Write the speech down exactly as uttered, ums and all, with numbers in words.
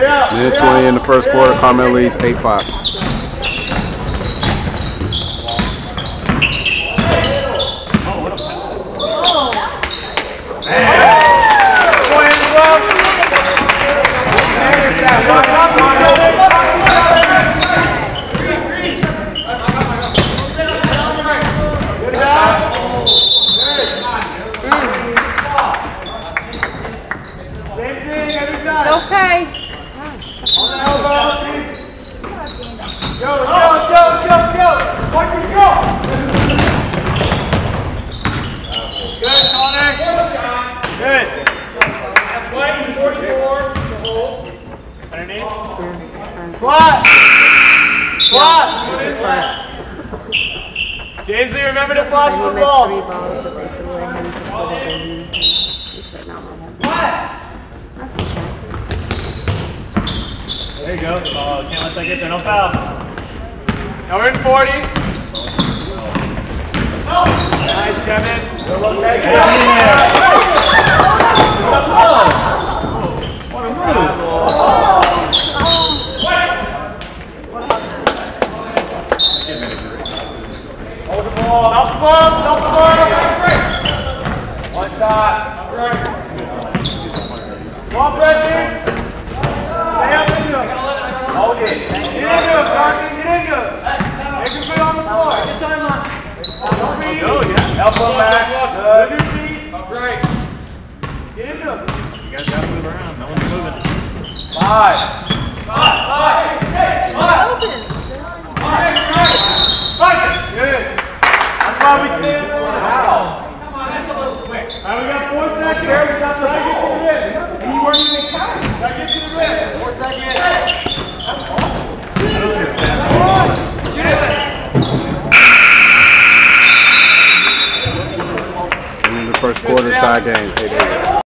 Minute twenty in the first quarter. Carmel leads eight five. Okay. On the elbow. Go, go, go, go, go. Watch it go. Good, Connor. Good. White forty-four. Underneath. Flat. Flat. James, remember to flash the ball. Three balls that they threw at him to put it in. He said, "No, no, no." There you go. Oh, can't let that get there. No foul. Now we're in forty. Nice, Kevin. Good look, Kevin. What a move. Hold the ball. Stop the ball. Stop the ball. One shot. Ball pressure. Stay up into him. Hold it. Get into him, Carson. Get into him. Make him put on the floor. Get time on. Don't read. Go, yeah. Elbow back. Good. Your feet. Upright. Get into him. You guys got to move around. No one's moving. Five. Five. Five. Hey. Five. Open. Five. Five. Good. That's why we stay in the line. Wow. Come on, that's a little quick. All right, we got four seconds. Try to get to the rim. And you weren't even counting. Try to get to the rim. Four seconds. That's awesome. I don't understand. And in the first quarter, tie game, eight eight.